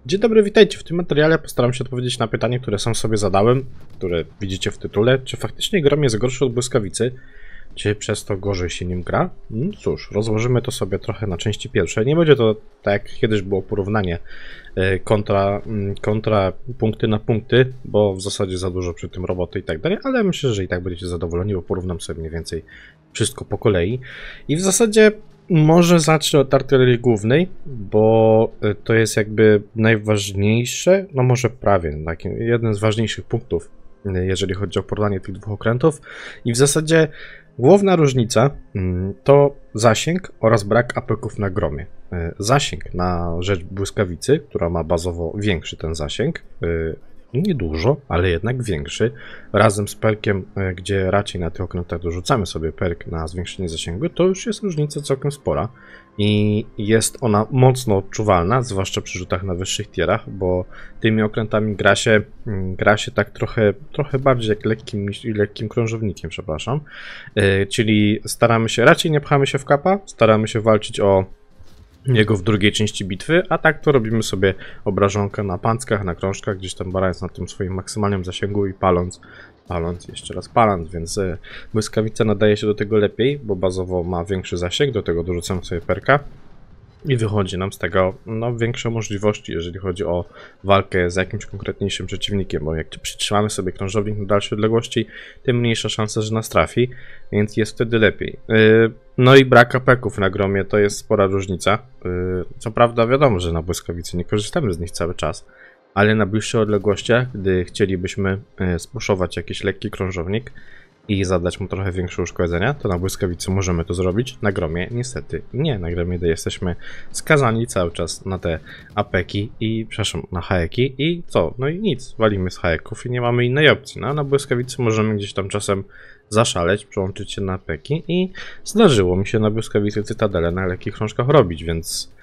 Dzień dobry, witajcie. W tym materiale postaram się odpowiedzieć na pytanie, które sam sobie zadałem, które widzicie w tytule. Czy faktycznie Grom jest gorszy od błyskawicy? Czy przez to gorzej się nim gra? Cóż, rozłożymy to sobie trochę na części pierwsze. Nie będzie to tak jak kiedyś było porównanie kontra punkty na punkty, bo w zasadzie za dużo przy tym roboty i tak dalej, ale myślę, że i tak będziecie zadowoleni, bo porównam sobie mniej więcej wszystko po kolei. I w zasadzie może zacznę od artylerii głównej, bo to jest jakby najważniejsze, no może prawie, jeden z ważniejszych punktów, jeżeli chodzi o porównanie tych dwóch okrętów. I w zasadzie główna różnica to zasięg oraz brak apeków na Gromie. Zasięg na rzecz błyskawicy, która ma bazowo większy ten zasięg, niedużo, ale jednak większy, razem z perkiem, gdzie raczej na tych okrętach dorzucamy sobie perk na zwiększenie zasięgu, to już jest różnica całkiem spora i jest ona mocno odczuwalna, zwłaszcza przy rzutach na wyższych tierach, bo tymi okrętami gra się tak trochę bardziej jak lekkim krążownikiem, przepraszam, czyli staramy się, raczej nie pchamy się w kapa, staramy się walczyć o jego w drugiej części bitwy, a tak to robimy sobie obrażonkę na panckach, na krążkach, gdzieś tam barając na tym swoim maksymalnym zasięgu i paląc, jeszcze raz paląc, więc błyskawica nadaje się do tego lepiej, bo bazowo ma większy zasięg, do tego dorzucamy sobie perka i wychodzi nam z tego większe możliwości, jeżeli chodzi o walkę z jakimś konkretniejszym przeciwnikiem, bo jak przytrzymamy sobie krążownik na dalszej odległości, tym mniejsza szansa, że nas trafi, więc jest wtedy lepiej. No i brak apeków na Gromie to jest spora różnica. Co prawda wiadomo, że na błyskawicy nie korzystamy z nich cały czas, ale na bliższych odległościach, gdy chcielibyśmy spuszować jakiś lekki krążownik i zadać mu trochę większe uszkodzenia, to na błyskawicy możemy to zrobić. Na Gromie niestety nie. Na Gromie jesteśmy skazani cały czas na te apeki i, przepraszam, na haeki i co? No i nic, walimy z haeków i nie mamy innej opcji. No a na błyskawicy możemy gdzieś tam czasem zaszaleć, przełączyć się na apeki i zdarzyło mi się na błyskawicy Cytadele na lekkich krążkach robić, więc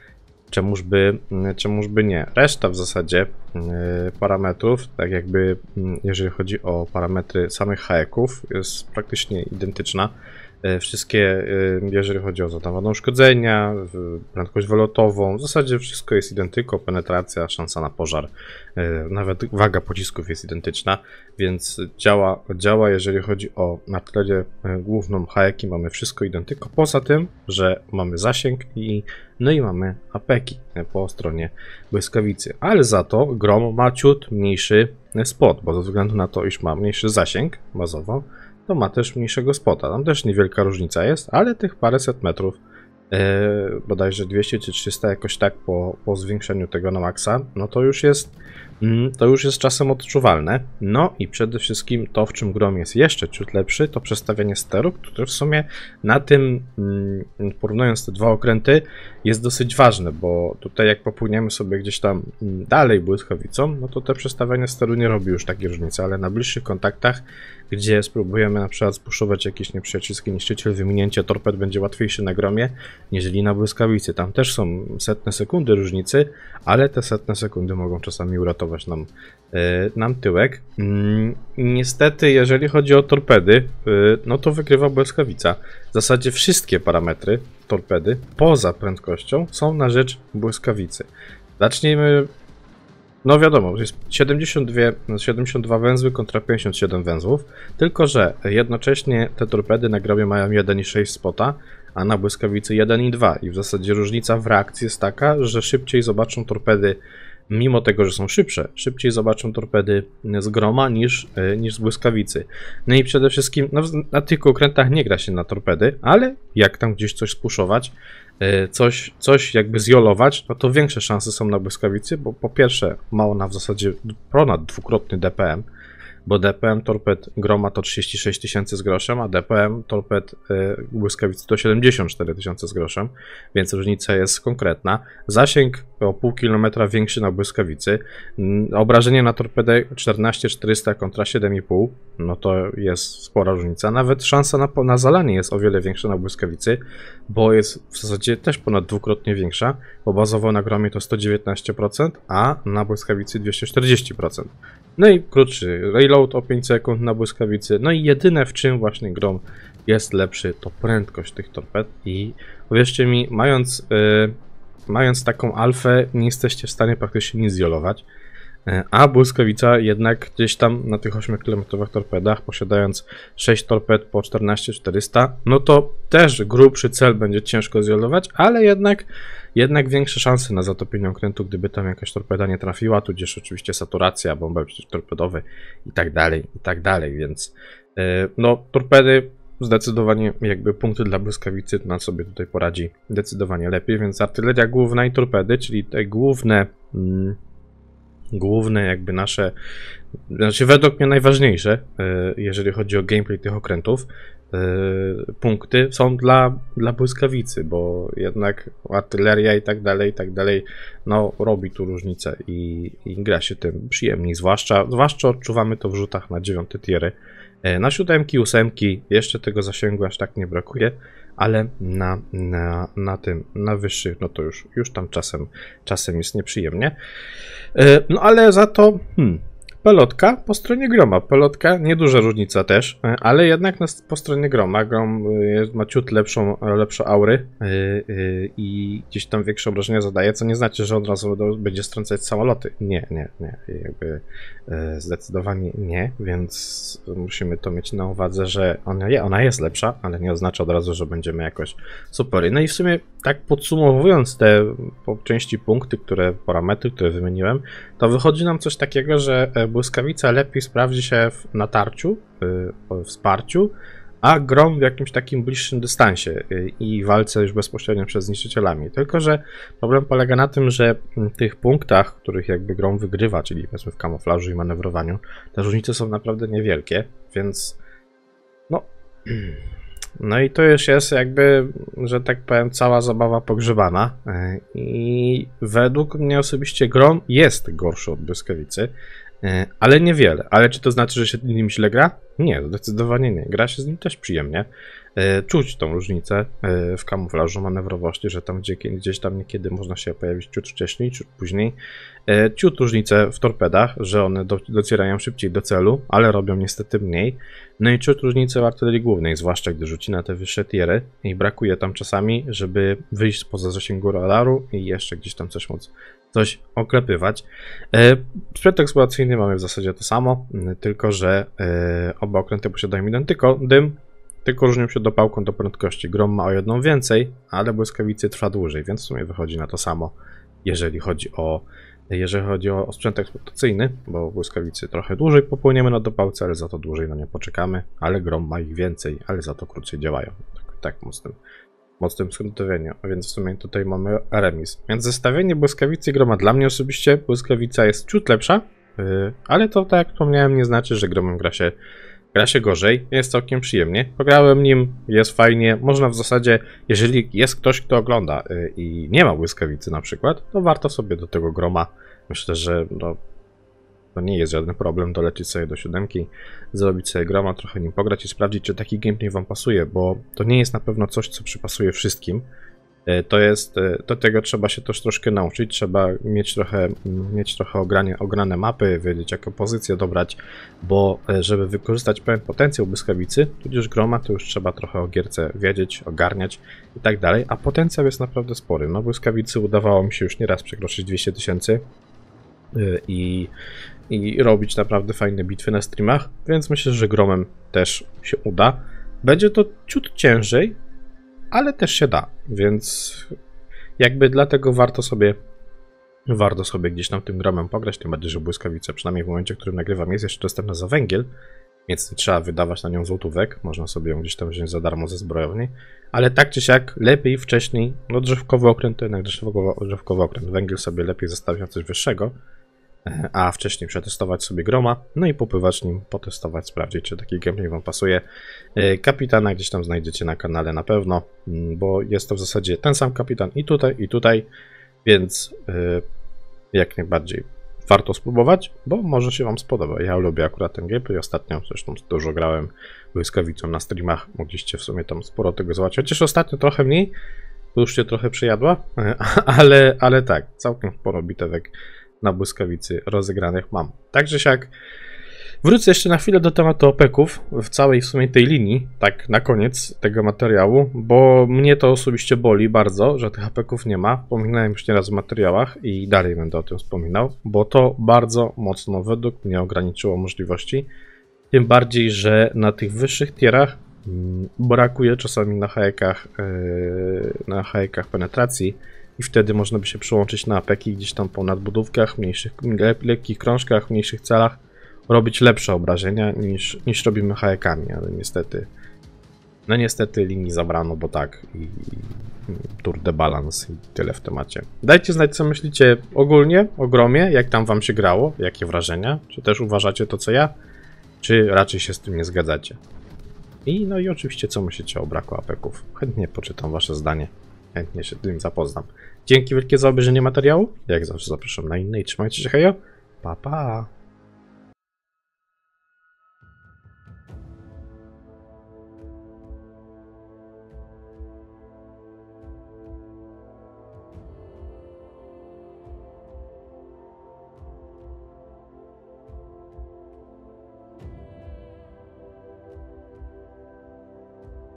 czemuż by nie. Reszta w zasadzie parametrów, tak jakby jeżeli chodzi o parametry samych haeków, jest praktycznie identyczna. Wszystkie, jeżeli chodzi o zadawane uszkodzenia, prędkość wylotową, w zasadzie wszystko jest identyko, penetracja, szansa na pożar, nawet waga pocisków jest identyczna, więc działa jeżeli chodzi o artylerię główną, haeki, mamy wszystko identyko, poza tym, że mamy zasięg i mamy apeki po stronie błyskawicy, ale za to Grom ma ciut mniejszy spot, bo ze względu na to, iż ma mniejszy zasięg bazowo, to ma też mniejszego spota. Tam też niewielka różnica jest, ale tych paręset metrów, bodajże 200 czy 300 jakoś tak po zwiększeniu tego na maksa, no to już jest czasem odczuwalne. No i przede wszystkim to, w czym Grom jest jeszcze ciut lepszy, to przestawianie steru, które w sumie na tym, porównując te dwa okręty, jest dosyć ważne, bo tutaj jak popłyniemy sobie gdzieś tam dalej błyskawicą, no to te przestawianie steru nie robi już takiej różnicy, ale na bliższych kontaktach, gdzie spróbujemy na przykład spuszować jakiś nieprzyjacielski niszczyciel, wyminięcie torped będzie łatwiejsze na Gromie, niżeli na błyskawicy. Tam też są setne sekundy różnicy, ale te setne sekundy mogą czasami uratować nam tyłek. Niestety, jeżeli chodzi o torpedy, no to wygrywa błyskawica. W zasadzie wszystkie parametry torpedy, poza prędkością, są na rzecz błyskawicy. Zacznijmy. No wiadomo, jest 72 węzły kontra 57 węzłów, tylko że jednocześnie te torpedy na Gromie mają 1,6 spota, a na błyskawicy 1,2 i w zasadzie różnica w reakcji jest taka, że szybciej zobaczą torpedy, mimo tego, że są szybsze, szybciej zobaczą torpedy z Groma niż z błyskawicy. No i przede wszystkim na tych okrętach nie gra się na torpedy, ale jak tam gdzieś coś spuszować, coś jakby zjolować, no to większe szanse są na błyskawicy, bo po pierwsze ma ona w zasadzie ponad dwukrotny DPM, bo DPM torped Groma to 36 tysięcy z groszem, a DPM torped błyskawicy to 74 tysiące z groszem, więc różnica jest konkretna. Zasięg o pół kilometra większy na błyskawicy, obrażenie na torpedę 14400 kontra 7,5, no to jest spora różnica. Nawet szansa na zalanie jest o wiele większa na błyskawicy, bo jest w zasadzie też ponad dwukrotnie większa, bo bazowo na Gromie to 119%, a na błyskawicy 240%. No i krótszy reload o 5 sekund na błyskawicy. No i jedyne, w czym właśnie Grom jest lepszy, to prędkość tych torped. I uwierzcie mi, mając mając taką alfę, nie jesteście w stanie praktycznie nic zjolować. A błyskawica jednak gdzieś tam na tych 8-kilometrowych torpedach, posiadając 6 torped po 14400, no to też grubszy cel będzie ciężko zjolować, ale jednak większe szanse na zatopienie okrętu, gdyby tam jakaś torpeda nie trafiła, tudzież oczywiście saturacja, bomby torpedowe i tak dalej, więc no torpedy zdecydowanie jakby punkty dla błyskawicy na sobie tutaj poradzi zdecydowanie lepiej, więc artyleria główna i torpedy, czyli te główne jakby nasze, znaczy według mnie najważniejsze, jeżeli chodzi o gameplay tych okrętów, punkty są dla błyskawicy, bo jednak artyleria i tak dalej, no robi tu różnicę i gra się tym przyjemniej, zwłaszcza odczuwamy to w rzutach na 9 tiery. Na 7, 8 jeszcze tego zasięgu aż tak nie brakuje, ale na wyższych, no to już tam czasem jest nieprzyjemnie. No ale za to pelotka po stronie groma. Pelotka, nieduża różnica też, ale jednak po stronie groma. Grom ma ciut lepszą aury i gdzieś tam większe obrażenia zadaje, co nie znaczy, że od razu będzie strącać samoloty. Nie. Jakby zdecydowanie nie, więc musimy to mieć na uwadze, że ona jest lepsza, ale nie oznacza od razu, że będziemy jakoś super. No i w sumie tak podsumowując te po części punkty, parametry, które wymieniłem, to wychodzi nam coś takiego, że błyskawica lepiej sprawdzi się w natarciu, w wsparciu, a grom w jakimś takim bliższym dystansie i walce już bezpośrednio przed zniszczycielami. Tylko że problem polega na tym, że w tych punktach, w których jakby grom wygrywa, czyli powiedzmy w kamuflażu i manewrowaniu, te różnice są naprawdę niewielkie, więc no i to już jest jakby, że tak powiem, cała zabawa pogrzebana i według mnie osobiście grom jest gorszy od błyskawicy, ale niewiele. Ale czy to znaczy, że się nim źle gra? Nie, zdecydowanie nie. Gra się z nim też przyjemnie. Czuć tą różnicę w kamuflażu, manewrowości, że tam gdzieś tam niekiedy można się pojawić ciut wcześniej, ciut później. Ciut różnicę w torpedach, że one docierają szybciej do celu, ale robią niestety mniej. No i ciut różnicę w artylerii głównej, zwłaszcza gdy rzuci na te wyższe tiery i brakuje tam czasami, żeby wyjść spoza zasięgu radaru i jeszcze gdzieś tam coś oklepywać. Sprzęt eksploracyjny mamy w zasadzie to samo, tylko że oba okręty posiadają dym, tylko różnią się dopałką do prędkości. Grom ma o jedną więcej, ale błyskawicy trwa dłużej, więc w sumie wychodzi na to samo, jeżeli chodzi o sprzęt eksploatacyjny, bo błyskawicy trochę dłużej popłyniemy na dopałce, ale za to dłużej na nie poczekamy, ale grom ma ich więcej, ale za to krócej działają. Tak mocnym skrótowieniu, a więc w sumie tutaj mamy remis. Więc zestawienie błyskawicy i groma, dla mnie osobiście błyskawica jest ciut lepsza, ale to, tak jak wspomniałem, nie znaczy, że gromem gra się gorzej, jest całkiem przyjemnie. Pograłem nim, jest fajnie, można w zasadzie, jeżeli jest ktoś, kto ogląda i nie ma błyskawicy na przykład, to warto sobie do tego groma, myślę, że to nie jest żaden problem dolecieć sobie do 7, zrobić sobie groma, trochę nim pograć i sprawdzić, czy taki gameplay wam pasuje, bo to nie jest na pewno coś, co przypasuje wszystkim. Do tego trzeba się też troszkę nauczyć, trzeba mieć trochę ograne mapy, wiedzieć jaką pozycję dobrać, bo żeby wykorzystać pełen potencjał błyskawicy, tudzież groma, to już trzeba trochę o gierce wiedzieć, ogarniać i tak dalej, a potencjał jest naprawdę spory. No błyskawicy udawało mi się już nieraz przekroczyć 200 000 i robić naprawdę fajne bitwy na streamach, więc myślę, że gromem też się uda. Będzie to ciut ciężej, ale też się da, więc jakby dlatego warto sobie gdzieś tam tym gromem pograć, tym bardziej, że błyskawica, przynajmniej w momencie, w którym nagrywam, jest jeszcze dostępna za węgiel, więc nie trzeba wydawać na nią złotówek, można sobie ją gdzieś tam wziąć za darmo ze zbrojowni, ale tak czy siak lepiej wcześniej, no drzewkowy okręt to jednak drzewkowy okręt, węgiel sobie lepiej zostawić na coś wyższego, a wcześniej przetestować sobie groma, no i popływać nim, potestować, sprawdzić, czy taki gameplay wam pasuje. Kapitana gdzieś tam znajdziecie na kanale na pewno, bo jest to w zasadzie ten sam kapitan i tutaj, więc jak najbardziej warto spróbować, bo może się wam spodoba. Ja lubię akurat ten gameplay, ostatnio zresztą dużo grałem błyskawicą na streamach, mogliście w sumie tam sporo tego zobaczyć, chociaż ostatnio trochę mniej, to już się trochę przejadła, ale tak, całkiem sporo bitewek na błyskawicy rozegranych mam. Także siak Wrócę jeszcze na chwilę do tematu opeków w całej w sumie tej linii, tak na koniec tego materiału, bo mnie to osobiście boli bardzo, że tych opeków nie ma. Wspominałem już nieraz w materiałach i dalej będę o tym wspominał, bo to bardzo mocno według mnie ograniczyło możliwości. Tym bardziej, że na tych wyższych tierach brakuje czasami na hajkach penetracji i wtedy można by się przyłączyć na apeki gdzieś tam po nadbudówkach, lekkich krążkach, mniejszych celach, robić lepsze obrażenia niż robimy hajkami, ale niestety niestety linii zabrano, bo tak i Tour de Balance i tyle w temacie. Dajcie znać, co myślicie ogólnie o Gromie, jak tam wam się grało, jakie wrażenia, czy też uważacie to co ja, czy raczej się z tym nie zgadzacie. No i oczywiście, co myślicie o braku apeków. Chętnie poczytam wasze zdanie. Chętnie się z tym zapoznam. Dzięki wielkie za obejrzenie materiału. Jak zawsze zapraszam na inne i trzymajcie się, hejo. Pa, pa.